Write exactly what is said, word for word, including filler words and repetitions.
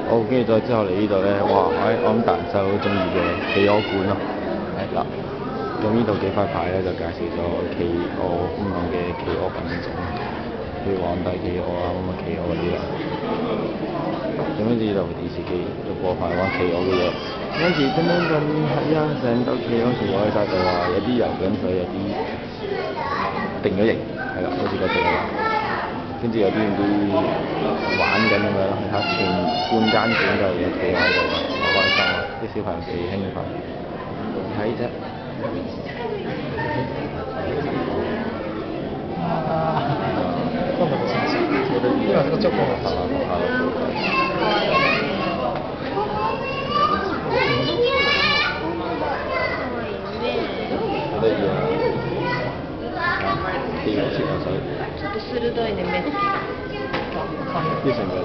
好，跟住再之後嚟呢度咧，哇！我我諗達人細佬好中意嘅企鵝館咯，係啦。咁呢度幾塊牌咧就介紹咗企鵝唔同嘅企鵝品種，譬如皇帝企鵝啊、乜乜企鵝嗰啲啦。咁跟住呢度電視機就播翻玩企鵝嘅嘢，跟住咁樣咁係啊，成嚿企鵝全部喺晒度啊，有啲游緊水，有啲定咗型，係啦，好似嗰隻啊。跟住有啲唔知玩緊咁樣，係嚇全半間館就有企鵝喺度，好開心啊！啲小朋友幾興奮，睇啫。 あー、今度の先生。今そこちょっと。 好得意啊！電流潛水。 ちょっと鋭いね、目つきが。 啲成個